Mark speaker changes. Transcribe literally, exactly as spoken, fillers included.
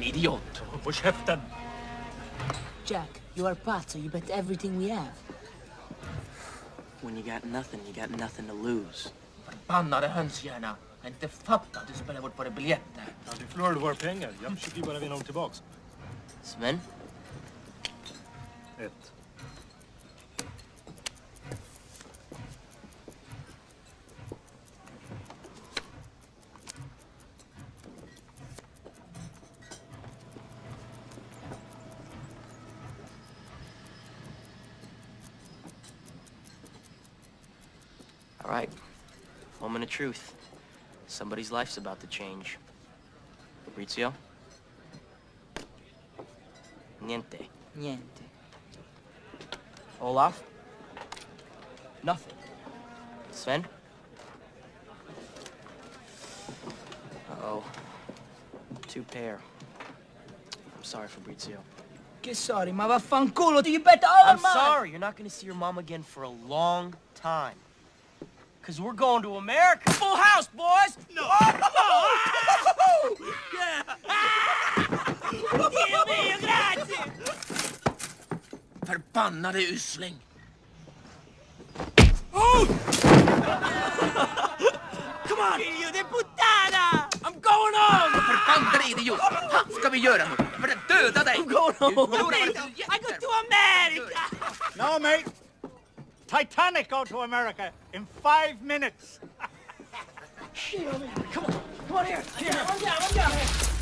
Speaker 1: idiot.
Speaker 2: På käften.
Speaker 3: Jack, you are pot, so you bet everything we have.
Speaker 4: When you got nothing, you got nothing to lose.
Speaker 1: Förbannade hönshjärna. Jag inte fattat att du spelar bort våra biljetter.
Speaker 2: Ja, du förlorade våra pengar. Jag försöker ju bara vinna dem tillbaks.
Speaker 4: Sven?
Speaker 2: Ett.
Speaker 4: All right. Moment of truth. Somebody's life's about to change. Fabrizio? Niente.
Speaker 3: Niente.
Speaker 4: Olaf? Nothing. Sven? Uh-oh. Two pair. I'm sorry, Fabrizio.
Speaker 3: Che sorry, ma vaffanculo, do you bet all
Speaker 4: I'm
Speaker 3: of mine?
Speaker 4: sorry. You're not going to see your mom again for a long time. Because we're going to America. Full house, boys! No! Oh! Yeah! Dio mio, grazie!
Speaker 1: Förbannade usling.
Speaker 4: Oh! Come on! Figlio di puttana! I'm going home!
Speaker 1: Förbannade idiot. Ha, ska vi göra nu? För att döda dig.
Speaker 4: I'm going home!
Speaker 1: I
Speaker 4: I go to America!
Speaker 2: No, mate. Titanic go to America in five minutes.
Speaker 4: Come on, come on here. Here, I'm down, I'm down here.